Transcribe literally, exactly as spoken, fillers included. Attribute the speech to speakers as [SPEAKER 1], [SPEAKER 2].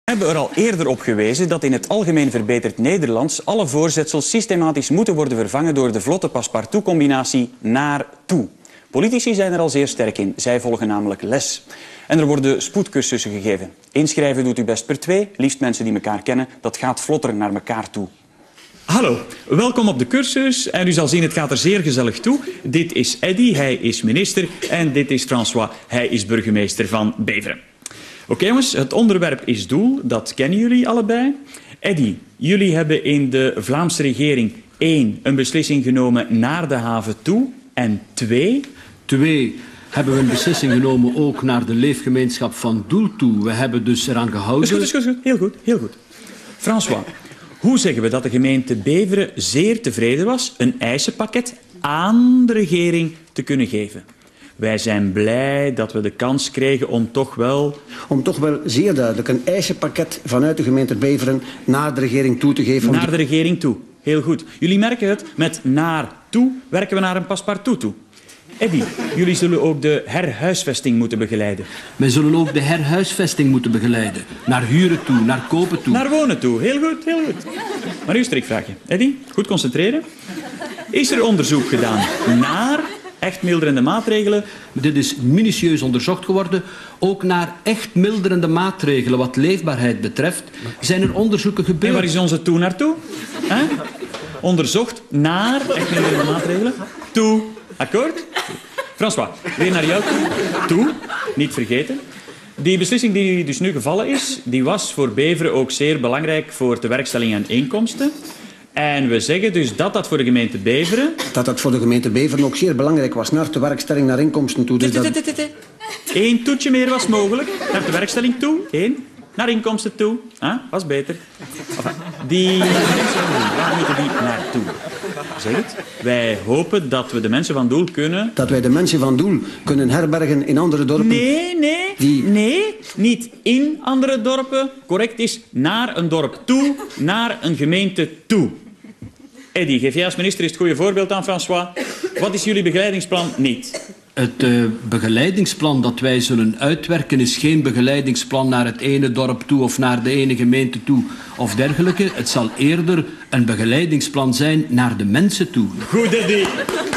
[SPEAKER 1] We hebben er al eerder op gewezen dat in het algemeen verbeterd Nederlands alle voorzetsels systematisch moeten worden vervangen door de vlotte paspartout-combinatie naar-toe. Politici zijn er al zeer sterk in. Zij volgen namelijk les. En er worden spoedcursussen gegeven. Inschrijven doet u best per twee, liefst mensen die elkaar kennen. Dat gaat vlotter naar elkaar toe. Hallo, welkom op de cursus. En u zal zien, het gaat er zeer gezellig toe. Dit is Eddy, hij is minister. En dit is François, hij is burgemeester van Beveren. Oké okay, jongens, het onderwerp is doel. Dat kennen jullie allebei. Eddy, jullie hebben in de Vlaamse regering één, een beslissing genomen naar de haven toe. En twee...
[SPEAKER 2] Twee, hebben we een beslissing genomen ook naar de leefgemeenschap van Doel toe. We hebben dus eraan gehouden...
[SPEAKER 1] Dat is goed, dat is goed. Heel goed, heel goed. François, hoe zeggen we dat de gemeente Beveren zeer tevreden was een eisenpakket aan de regering te kunnen geven? Wij zijn blij dat we de kans kregen om toch wel...
[SPEAKER 3] Om toch wel zeer duidelijk een eisenpakket vanuit de gemeente Beveren naar de regering toe te geven.
[SPEAKER 1] Naar de regering toe. Heel goed. Jullie merken het, met naar toe werken we naar een paspartout toe. Eddy, jullie zullen ook de herhuisvesting moeten begeleiden.
[SPEAKER 2] Wij zullen ook de herhuisvesting moeten begeleiden. Naar huren toe, naar kopen toe.
[SPEAKER 1] Naar wonen toe. Heel goed, heel goed. Maar nu een strikvraagje. Eddy, goed concentreren. Is er onderzoek gedaan naar echt milderende maatregelen?
[SPEAKER 2] Dit is minutieus onderzocht geworden. Ook naar echt milderende maatregelen wat leefbaarheid betreft zijn er onderzoeken gebeurd.
[SPEAKER 1] En waar is onze toe naartoe? He? Onderzocht naar echt milderende maatregelen? Toe. Akkoord? François, weer naar jou toe. Toe, niet vergeten. Die beslissing die dus nu gevallen is, die was voor Beveren ook zeer belangrijk voor de werkstelling en inkomsten. En we zeggen dus dat dat voor de gemeente Beveren...
[SPEAKER 3] Dat dat voor de gemeente Beveren ook zeer belangrijk was naar de werkstelling, naar inkomsten toe. Dus dat...
[SPEAKER 1] Eén toetje meer was mogelijk. Naar de werkstelling toe. Eén. Naar inkomsten toe. Ah, was beter. Enfin, die mensen, waar moeten die naartoe? Zeg het. Wij hopen dat we de mensen van Doel kunnen...
[SPEAKER 3] Dat wij de mensen van Doel kunnen herbergen in andere dorpen.
[SPEAKER 1] Nee, nee,
[SPEAKER 3] die...
[SPEAKER 1] nee. Niet in andere dorpen. Correct is naar een dorp toe, naar een gemeente toe. Eddy, geef jij als minister eens het goede voorbeeld aan, François. Wat is jullie begeleidingsplan niet?
[SPEAKER 2] Het uh, begeleidingsplan dat wij zullen uitwerken is geen begeleidingsplan naar het ene dorp toe of naar de ene gemeente toe of dergelijke. Het zal eerder een begeleidingsplan zijn naar de mensen toe.
[SPEAKER 1] Goed, Eddy.